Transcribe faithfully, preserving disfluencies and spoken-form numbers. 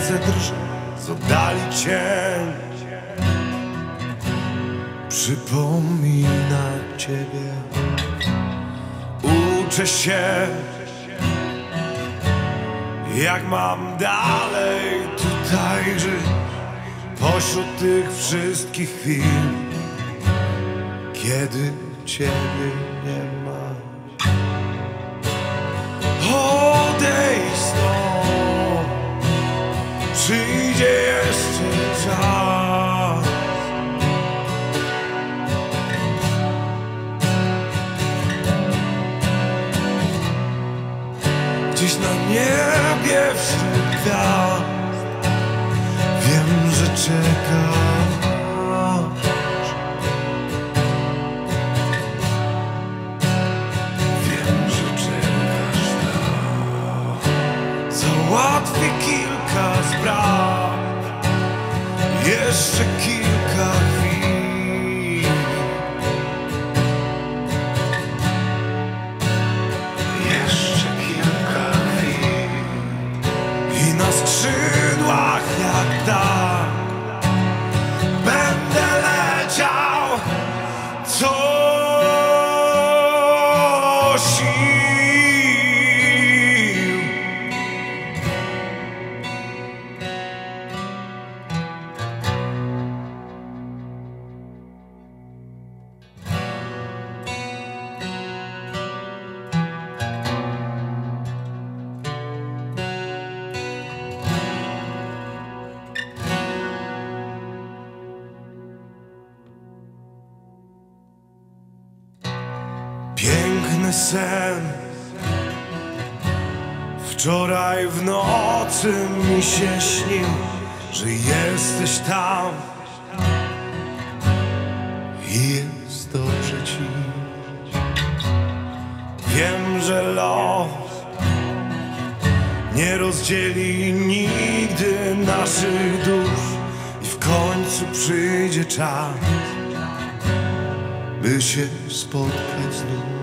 ręce drżą z oddali cień. Przypomina ciebie. Uczę się, jak mam dalej tutaj żyć pośród tych wszystkich chwil, kiedy ciebie nie ma. Odejdź stąd, przyjdzie jeszcze czas. Gdzieś na niebie wśród gwiazd wiem, że czekasz. Wiem, że czekasz tam. Załatwię kilka spraw, jeszcze kilka chwil. Jeszcze kilka chwil i na skrzydłach jak tak będę leciał co sił. Piękny sen wczoraj w nocy mi się śnił, że jesteś tam i jest dobrze ci. Wiem, że los nie rozdzieli nigdy naszych dusz i w końcu przyjdzie czas, by się spotkać znów.